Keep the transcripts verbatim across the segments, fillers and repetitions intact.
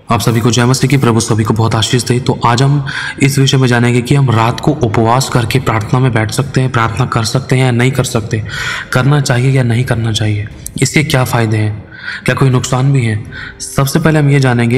आप सभी को जय मसीह की। प्रभु सभी को बहुत आशीष दे। तो आज हम इस विषय में जानेंगे कि हम रात को उपवास करके प्रार्थना में बैठ सकते हैं, प्रार्थना कर सकते हैं या नहीं कर सकते, करना चाहिए या नहीं करना चाहिए, इसके क्या फ़ायदे हैं, क्या कोई नुकसान भी है। सबसे पहले हम ये जानेंगे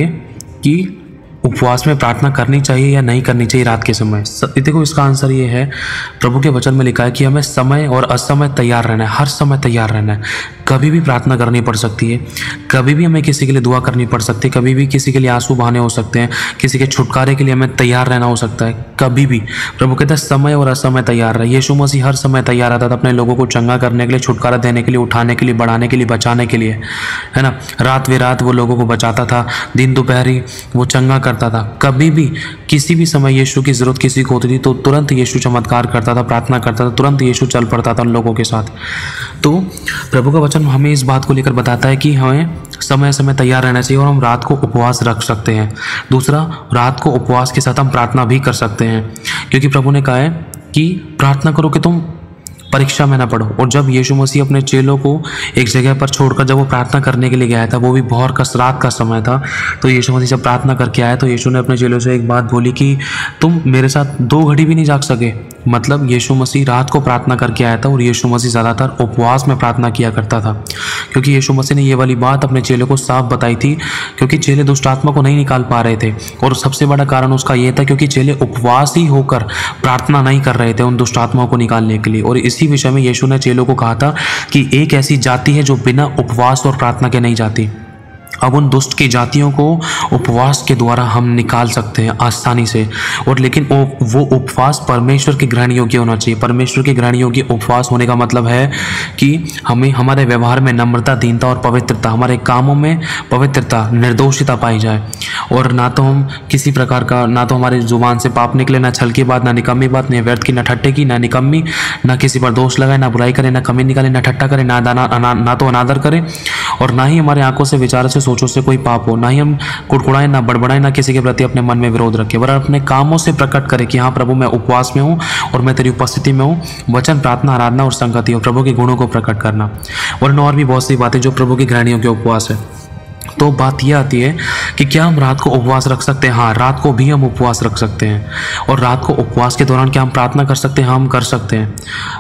कि उपवास में प्रार्थना करनी चाहिए या नहीं करनी चाहिए रात के समय। देखो, इसका आंसर ये है, प्रभु के वचन में लिखा है कि हमें समय और असमय तैयार रहना है, हर समय तैयार रहना है। कभी भी प्रार्थना करनी पड़ सकती है, कभी भी हमें किसी के लिए दुआ करनी पड़ सकती है, कभी भी किसी के लिए आंसू बहाने हो सकते हैं, किसी के छुटकारे के लिए हमें तैयार रहना हो सकता है। कभी भी प्रभु कहता है समय और असमय तैयार रहे। यीशु मसीह हर समय तैयार रहता था अपने लोगों को चंगा करने के लिए, छुटकारा देने के लिए, उठाने के लिए, बढ़ाने के लिए, बचाने के लिए, है ना। रात वे रात वो लोगों को बचाता था, दिन दोपहरी वो चंगा करता था। कभी भी किसी भी समय यीशु की ज़रूरत किसी को होती थी तो तुरंत यीशु चमत्कार करता था, प्रार्थना करता था, तुरंत यीशु चल पड़ता था उन लोगों के साथ। तो प्रभु का वचन हमें इस बात को लेकर बताता है कि हमें समय समय तैयार रहना चाहिए और हम रात को उपवास रख सकते हैं। दूसरा, रात को उपवास के साथ हम प्रार्थना भी कर सकते हैं, क्योंकि प्रभु ने कहा है कि प्रार्थना करो कि तुम परीक्षा में ना पढ़ो। और जब यीशु मसीह अपने चेलों को एक जगह पर छोड़कर जब वो प्रार्थना करने के लिए गया था, वो भी भोर का रात का समय था, तो यीशु मसीह जब प्रार्थना करके आया तो यीशु ने अपने चेलों से एक बात बोली कि तुम मेरे साथ दो घड़ी भी नहीं जाग सके। मतलब यीशु मसीह रात को प्रार्थना करके आया था और यीशु मसीह ज़्यादातर उपवास में प्रार्थना किया करता था, क्योंकि यीशु मसीह ने ये वाली बात अपने चेलों को साफ बताई थी, क्योंकि चेले दुष्ट आत्मा को नहीं निकाल पा रहे थे। और सबसे बड़ा कारण उसका ये था क्योंकि चेले उपवास ही होकर प्रार्थना नहीं कर रहे थे उन दुष्ट आत्माओं को निकालने के लिए। और इसी विषय में यीशु ने चेलों को कहा था कि एक ऐसी जाति है जो बिना उपवास और प्रार्थना के नहीं जाती। अब उन दुष्ट की जातियों को उपवास के द्वारा हम निकाल सकते हैं आसानी से। और लेकिन वो वो उपवास परमेश्वर के ग्रहण योग्य होना चाहिए। परमेश्वर के ग्रहण योग्य उपवास होने का मतलब है कि हमें हमारे व्यवहार में नम्रता, दीनता और पवित्रता, हमारे कामों में पवित्रता, निर्दोषिता पाई जाए। और ना तो हम किसी प्रकार का, ना तो हमारी जुबान से पाप निकले, ना छल की बात, ना निकम्मी बात, ना व्यर्थ की, ना ठट्टे की, ना निकम्मी, ना किसी पर दोष लगाए, ना बुराई करे, ना कमी निकाले, ना ठट्टा करे, ना दाना ना, ना तो अनादर करे। और ना ही हमारे आंखों से, विचारों से, सोचों से कोई पाप हो। ना ही हम कुड़कुड़ाएं, ना बड़बड़ाएं, ना किसी के प्रति अपने मन में विरोध रखें, वरन अपने कामों से प्रकट करें कि हाँ प्रभु, मैं उपवास में हूँ और मैं तेरी उपस्थिति में हूँ। वचन, प्रार्थना, आराधना और संगति और प्रभु के गुणों को प्रकट करना। वरन और भी बहुत सी बातें जो प्रभु की ग्रहण योग्य उपवास है। तो बात यह आती है कि क्या हम रात को उपवास रख सकते हैं? हाँ, रात को भी हम उपवास रख सकते हैं। और रात को उपवास के दौरान क्या हम प्रार्थना कर सकते हैं? हम कर सकते हैं।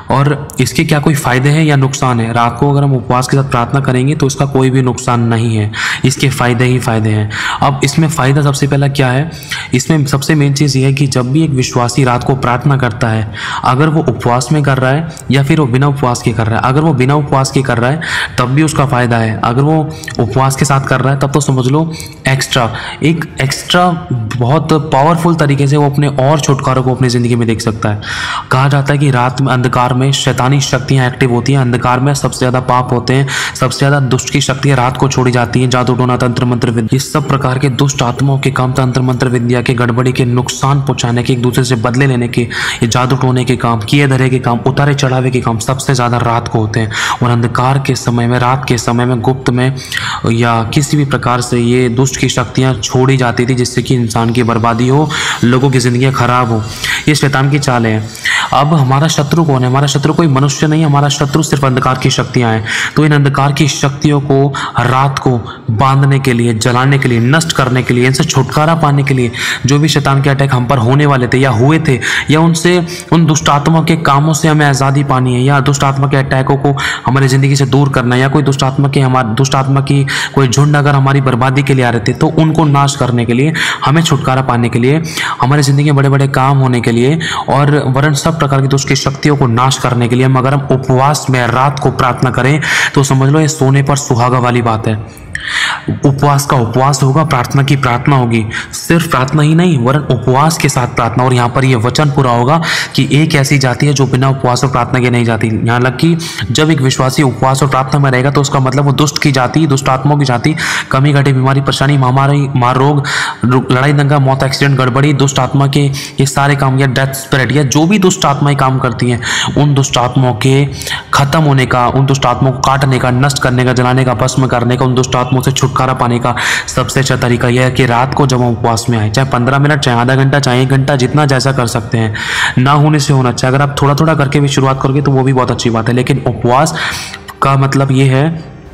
और इसके क्या कोई फ़ायदे हैं या नुकसान है? रात को अगर हम उपवास के साथ प्रार्थना करेंगे तो इसका कोई भी नुकसान नहीं है, इसके फ़ायदे ही फ़ायदे हैं। अब इसमें फ़ायदा सबसे पहला क्या है? इसमें सबसे मेन चीज़ ये है कि जब भी एक विश्वासी रात को प्रार्थना करता है, अगर वो उपवास में कर रहा है या फिर वो बिना उपवास के कर रहा है, अगर वो बिना उपवास के कर रहा है तब भी उसका फ़ायदा है। अगर वो उपवास के साथ कर रहा है तब तो समझ लो एक्स्ट्रा एक एक्स्ट्रा बहुत पावरफुल तरीके से वो अपने और छुटकारों को अपनी ज़िंदगी में देख सकता है। कहा जाता है कि रात में अंधकार में शैतानी शक्तियाँ एक्टिव होती हैं, अंधकार में सबसे ज़्यादा पाप होते हैं, सबसे ज़्यादा दुष्ट की शक्तियाँ रात को छोड़ी जाती हैं। जादू टोना, तंत्र मंत्र विद्या, इस सब प्रकार के दुष्ट आत्माओं के काम, तंत्र मंत्र विद्या के, गड़बड़ी के, नुकसान पहुँचाने के, एक दूसरे से बदले लेने के, ये जादू टोने के काम, किए धरे के काम, उतारे चढ़ावे के काम सबसे ज़्यादा रात को होते हैं। और अंधकार के समय में, रात के समय में, गुप्त में या किसी भी प्रकार से ये दुष्ट की शक्तियां छोड़ी जाती थी, जिससे कि इंसान की बर्बादी हो, लोगों की जिंदगी खराब हो। ये शैतान की चाल है। अब हमारा शत्रु कौन है? हमारा शत्रु कोई मनुष्य नहीं, हमारा शत्रु सिर्फ अंधकार की शक्तियां हैं। तो इन अंधकार की शक्तियों को रात को बांधने के लिए, जलाने के लिए, नष्ट करने के लिए, इनसे छुटकारा पाने के लिए, जो भी शैतान के अटैक हम पर होने वाले थे या हुए थे, या उनसे, उन दुष्ट आत्मा के कामों से हमें आज़ादी पानी है, या दुष्ट आत्मा के अटैकों को हमारी ज़िंदगी से दूर करना है, या कोई दुष्ट आत्मा के हमारे दुष्ट आत्मा की कोई झुंड अगर हमारी बर्बादी के लिए आ रहे थे तो उनको नाश करने के लिए, हमें छुटकारा पाने के लिए, हमारी ज़िंदगी में बड़े बड़े काम होने के लिए, और वरन सब प्रकार की दुष्ट की शक्तियों को नाश करने के लिए हम अगर हम उपवास में रात को प्रार्थना करें तो समझ लो ये सोने पर सुहागा वाली बात है। उपवास का उपवास होगा, प्रार्थना की प्रार्थना होगी। सिर्फ प्रार्थना ही नहीं, वरन उपवास के साथ प्रार्थना। और यहाँ पर यह वचन पूरा होगा कि एक ऐसी जाति है जो बिना उपवास और प्रार्थना के नहीं जाती। यहाँ लग कि जब एक विश्वासी उपवास और प्रार्थना में रहेगा तो उसका मतलब वो दुष्ट की जाति, दुष्ट आत्माओं की जाति, कमी घटी, बीमारी, परेशानी, महामारी, मार, रोग, लड़ाई, दंगा, मौत, एक्सीडेंट, गड़बड़ी, दुष्ट आत्मा के ये सारे काम, या डेथ स्पिरिट, या जो भी दुष्ट आत्माएं काम करती हैं, उन दुष्ट आत्माओं के खत्म होने का, उन दुष्ट आत्माओं को काटने का, नष्ट करने का, जलाने का, भस्म करने का, उन दुष्ट आत्माओं से छुटकारा पाने का सबसे अच्छा तरीका यह है कि रात को जब हम उपवास में आए, चाहे पंद्रह मिनट, चाहे आधा घंटा, चाहे एक घंटा, जितना जैसा कर सकते हैं, ना होने से होना चाहिए। अगर आप थोड़ा थोड़ा करके भी शुरुआत करोगे तो वो भी बहुत अच्छी बात है। लेकिन उपवास का मतलब ये है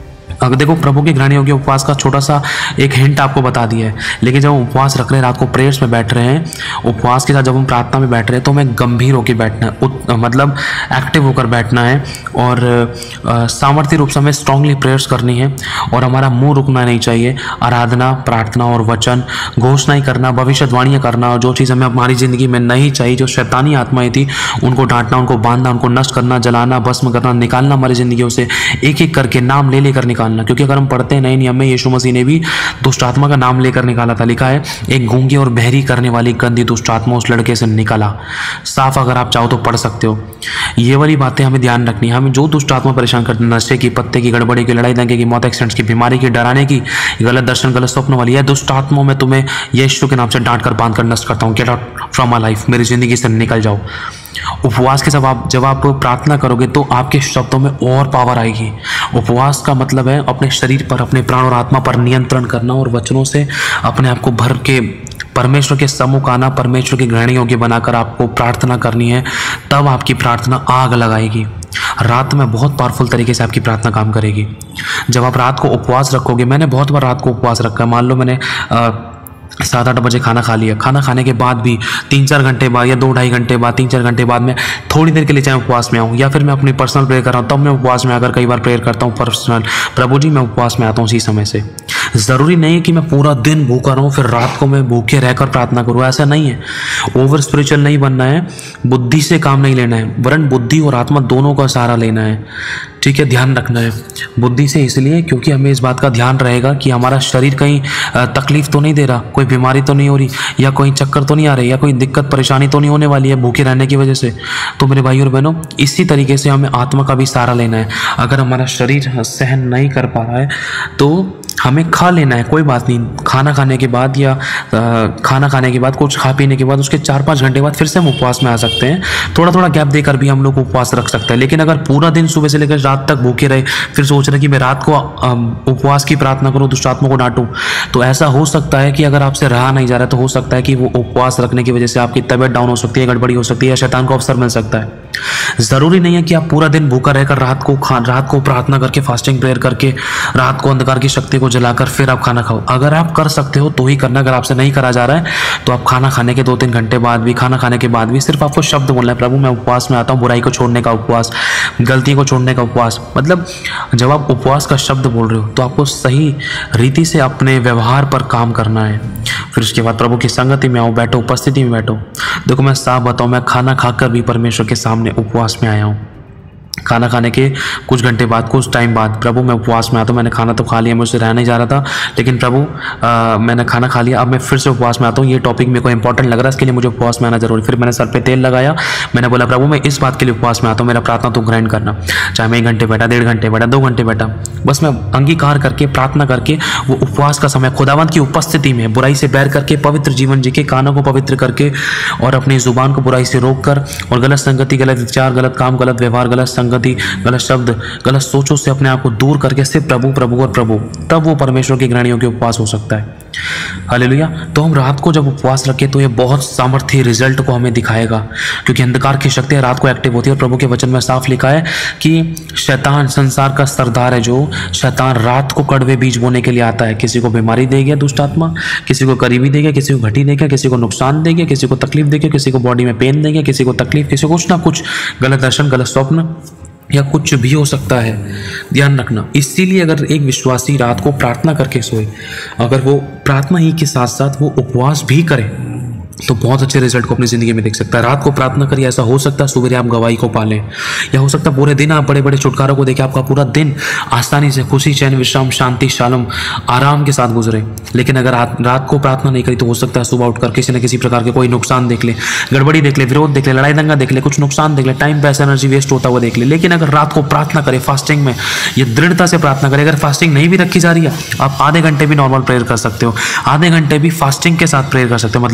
अगर देखो प्रभु के घृणा योग्य उपवास का छोटा सा एक हिंट आपको बता दिया है, लेकिन जब हम उपवास रख रहे हैं, रात को प्रेयर्स में बैठ रहे हैं, उपवास के साथ जब हम प्रार्थना में बैठ रहे हैं, तो हमें गंभीर होकर बैठना है, उत, मतलब एक्टिव होकर बैठना है और सामर्थ्य रूप से हमें स्ट्रांगली प्रेयर्स करनी है और हमारा मुंह रुकना नहीं चाहिए। आराधना, प्रार्थना और वचन, घोषणा ही करना, भविष्यवाणियाँ करना, जो चीज़ हमें हमारी ज़िंदगी में नहीं चाहिए, जो शैतानी आत्माएं थी, उनको डांटना, उनको बांधना, उनको नष्ट करना, जलाना, भस्म करना, निकालना हमारी ज़िंदगियों से, एक एक करके नाम ले लेकर निकालना। क्योंकि अगर हम पढ़ते हैं नए नियम में, यीशु मसीह ने भी दुष्ट आत्मा का नाम लेकर निकाला था। लिखा है एक गूंगी और बहरी करने वाली गंदी दुष्ट आत्मा उस लड़के से निकला। साफ अगर आप चाहो तो पढ़ सकते हो। ये वाली बातें हमें ध्यान रखनी है। हमें जो दुष्ट आत्मा परेशान करते, नशे की, पत्ते की, गड़बड़ी की, लड़ाई दंगे की, मौत, एक्सीडेंट्स की, बीमारी की, डराने की, गलत दर्शन, गलत स्वप्न वाली है दुष्ट आत्माओं में तुम्हें यीशु के नाम से डांट कर बांध कर नष्ट करता हूँ। Get out from my life, मेरी जिंदगी से निकल जाओ। उपवास के जब आप जब आप प्रार्थना करोगे तो आपके शब्दों में और पावर आएगी। उपवास का मतलब है अपने शरीर पर, अपने प्राण और आत्मा पर नियंत्रण करना और वचनों से अपने आप को भर के परमेश्वर के सम्मुख आना, परमेश्वर के ग्रहण योग्य बनाकर आपको प्रार्थना करनी है। तब आपकी प्रार्थना आग लगाएगी। रात में बहुत पावरफुल तरीके से आपकी प्रार्थना काम करेगी। जब आप रात को उपवास रखोगे, मैंने बहुत बार रात को उपवास रखा है। मान लो मैंने आ, सात आठ बजे खाना खा लिया, खाना खाने के बाद भी तीन चार घंटे बाद या दो ढाई घंटे बाद, तीन चार घंटे बाद मैं थोड़ी देर के लिए चाहे उपवास में आऊँ, या फिर मैं अपनी पर्सनल प्रेयर कर रहा हूँ तब मैं उपवास में आकर कई बार प्रेयर करता हूँ पर्सनल, प्रभु जी मैं उपवास में आता हूँ। उसी समय से ज़रूरी नहीं है कि मैं पूरा दिन भूखा रहूँ फिर रात को मैं भूखे रहकर प्रार्थना करूँ, ऐसा नहीं है। ओवर स्पिरिचुअल नहीं बनना है, बुद्धि से काम नहीं लेना है, वरन बुद्धि और आत्मा दोनों का सहारा लेना है। ठीक है, ध्यान रखना है। बुद्धि से इसलिए क्योंकि हमें इस बात का ध्यान रहेगा कि हमारा शरीर कहीं तकलीफ तो नहीं दे रहा, कोई बीमारी तो नहीं हो रही, या कोई चक्कर तो नहीं आ रही, या कोई दिक्कत परेशानी तो नहीं होने वाली है भूखे रहने की वजह से। तो मेरे भाई और बहनों, इसी तरीके से हमें आत्मा का भी सहारा लेना है। अगर हमारा शरीर सहन नहीं कर पा रहा है तो हमें खा लेना है, कोई बात नहीं। खाना खाने के बाद या आ, खाना खाने के बाद कुछ खा पीने के बाद उसके चार पाँच घंटे बाद फिर से हम उपवास में आ सकते हैं। थोड़ा थोड़ा गैप देकर भी हम लोग उपवास रख सकते हैं। लेकिन अगर पूरा दिन सुबह से लेकर रात तक भूखे रहे, फिर सोच रहे कि मैं रात को उपवास की प्रार्थना करूँ, दुष्ट आत्मा को डांटूँ, तो ऐसा हो सकता है कि अगर आपसे रहा नहीं जा रहा है तो हो सकता है कि वो उपवास रखने की वजह से आपकी तबीयत डाउन हो सकती है, गड़बड़ी हो सकती है, या शैतान को अवसर मिल सकता है। ज़रूरी नहीं है कि आप पूरा दिन भूखा रहकर रात को खा रात को प्रार्थना करके, फास्टिंग प्रेयर करके, रात को अंधकार की शक्ति को जलाकर फिर आप खाना खाओ। अगर आप कर सकते हो तो ही करना। अगर आपसे नहीं करा जा रहा है तो आप खाना खाने के दो तीन घंटे बाद भी, खाना खाने के बाद भी सिर्फ आपको शब्द बोलना है, प्रभु मैं उपवास में आता हूँ, बुराई को छोड़ने का उपवास, गलती को छोड़ने का उपवास। मतलब जब आप उपवास का शब्द बोल रहे हो तो आपको सही रीति से अपने व्यवहार पर काम करना है। फिर उसके बाद प्रभु की संगति में आओ, बैठो, उपस्थिति में बैठो। देखो मैं साफ बताऊँ, मैं खाना खाकर भी परमेश्वर के सामने उपवास में आया हूँ। खाना खाने के कुछ घंटे बाद, कुछ टाइम बाद, प्रभु मैं उपवास में आता हूँ, मैंने खाना तो खा लिया, मुझसे रह नहीं जा रहा था, लेकिन प्रभु आ, मैंने खाना खा लिया, अब मैं फिर से उपवास में आता हूँ। ये टॉपिक मेरे को इंपॉर्टेंट लग रहा है, इसके लिए मुझे उपवास में आना जरूरी। फिर मैंने सर पे तेल लगाया, मैंने बोला प्रभु मैं इस बात के लिए उपवास में आता हूँ, मेरा प्रार्थना तो ग्रहण करना। चाहे मैं एक घंटे बैठा, डेढ़ घंटे बैठा, दो घंटे बैठा, बस मैं अंगीकार करके, प्रार्थना करके वो उपवास का समय खुदावंत की उपस्थिति में बुराई से बैर करके, पवित्र जीवन जी के, कानों को पवित्र करके और अपनी जुबान को बुराई से रोक कर और गलत संगति, गलत विचार, गलत काम, गलत व्यवहार, गलत संगति, गलत शब्द, गलत सोचों से अपने आप को दूर करके सिर्फ प्रभु प्रभु और प्रभु, तब वो परमेश्वर की घृणा योग्य उपवास हो सकता है। हालेलुया। तो हम रात को जब उपवास रखें तो ये बहुत सामर्थ्य रिजल्ट को हमें दिखाएगा, क्योंकि अंधकार की शक्तियाँ रात को एक्टिव होती है। और प्रभु के वचन में साफ लिखा है कि शैतान संसार का सरदार है, जो शैतान रात को कड़वे बीज बोने के लिए आता है। किसी को बीमारी देगा दुष्ट आत्मा, किसी को करीबी देगा, किसी को घटी देगा, किसी को नुकसान देगा, किसी को तकलीफ देगा, किसी को बॉडी में पेन देगा, किसी को तकलीफ, किसी को कुछ ना कुछ गलत दर्शन, गलत स्वप्न या कुछ भी हो सकता है। ध्यान रखना। इसीलिए अगर एक विश्वासी रात को प्रार्थना करके सोए, अगर वो प्रार्थना ही के साथ साथ वो उपवास भी करे, तो बहुत अच्छे रिजल्ट को अपनी ज़िंदगी में देख सकता है। रात को प्रार्थना करिए, ऐसा हो सकता है सुबह आप गवाही को पालें, या हो सकता है पूरे दिन आप बड़े बड़े छुटकारों को देखें, आपका पूरा दिन आसानी से खुशी, चैन, विश्राम, शांति, शालम, आराम के साथ गुजरे। लेकिन अगर रात को प्रार्थना नहीं करी तो हो सकता है सुबह उठकर किसी न किसी प्रकार के कोई नुकसान देख ले, गड़बड़ी देख ले, विरोध देख ले, लड़ाई दंगा देख ले, कुछ नुकसान देख ले, टाइम, पैसा, एनर्जी वेस्ट होता हुआ देख ले। लेकिन अगर रात को प्रार्थना करे, फास्टिंग में ये दृढ़ता से प्रार्थना करे, अगर फास्टिंग नहीं भी रखी जा रही है, आप आधे घंटे भी नॉर्मल प्रेयर कर सकते हो, आधे घंटे भी फास्टिंग के साथ प्रेयर कर सकते हो। मतलब नॉर्मल नहीं,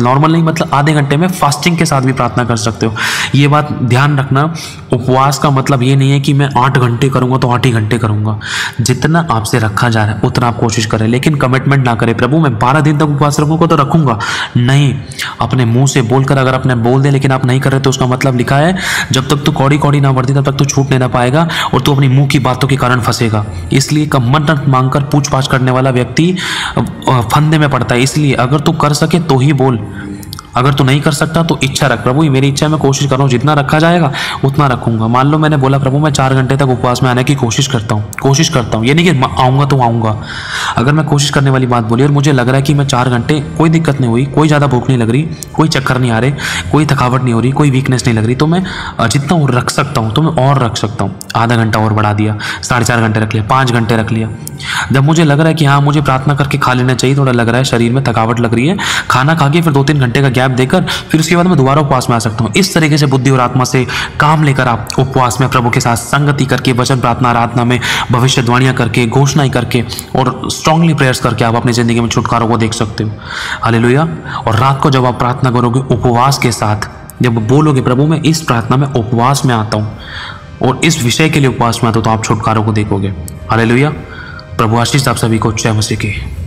मतलब आधे घंटे में फास्टिंग के साथ भी प्रार्थना कर सकते हो। ये बात ध्यान रखना, उपवास का मतलब ये नहीं है कि मैं आठ घंटे करूँगा तो आठ ही घंटे करूँगा। जितना आपसे रखा जा रहा है उतना आप कोशिश करें, लेकिन कमिटमेंट ना करें प्रभु मैं बारह दिन तक उपवास रखूँगा तो रखूँगा नहीं। अपने मुंह से बोलकर अगर आपने बोल दे लेकिन आप नहीं कर रहे तो उसका मतलब लिखा है जब तक तू कौड़ी कौड़ी ना बढ़ती तब तक तू छूट नहीं ना पाएगा और तू अपनी मुंह की बातों के कारण फंसेगा। इसलिए मन्नत मांगकर पूछ पाछ करने वाला व्यक्ति फंदे में पड़ता है। इसलिए अगर तू कर सके तो ही बोल, अगर तू नहीं कर सकता तो इच्छा रख, प्रभु ये मेरी इच्छा है, मैं कोशिश कर रहा हूँ, जितना रखा जाएगा उतना रखूंगा। मान लो मैंने बोला प्रभु मैं चार घंटे तक उपवास में आने की कोशिश करता हूँ कोशिश करता हूँ ये नहीं कि आऊँगा तो आऊँगा। अगर मैं कोशिश करने वाली बात बोली और मुझे लग रहा है कि मैं चार घंटे कोई दिक्कत नहीं हुई, कोई ज़्यादा भूख नहीं लग रही, कोई चक्कर नहीं आ रहे, कोई थकावट नहीं हो रही, कोई वीकनेस नहीं लग रही, तो मैं जितना और रख सकता हूँ तो मैं और रख सकता हूँ। आधा घंटा और बढ़ा दिया, साढ़े चार घंटे रख लिया, पाँच घंटे रख लिया। जब मुझे लग रहा है कि हाँ मुझे प्रार्थना करके खा लेना चाहिए, थोड़ा लग रहा है शरीर में थकावट लग रही है, खाना खा के फिर दो तीन घंटे का गैप देकर फिर उसके बाद मैं दोबारा उपवास में आ सकता हूँ। इस तरीके से बुद्धि और आत्मा से काम लेकर आप उपवास में प्रभु के साथ संगति करके, वचन प्रार्थना आराधना में भविष्यवाणियां करके, घोषणाएं करके और स्ट्रांगली प्रेयर्स करके आप अपनी जिंदगी में छुटकारों को देख सकते हो। हालेलुया। और रात को जब आप प्रार्थना करोगे उपवास के साथ, जब बोलोगे प्रभु मैं इस प्रार्थना में उपवास में आता हूँ और इस विषय के लिए उपवास में आता हूँ, तो आप छुटकारों को देखोगे। हालेलुया। प्रभु आशीष आप सभी को। जय मसीह की।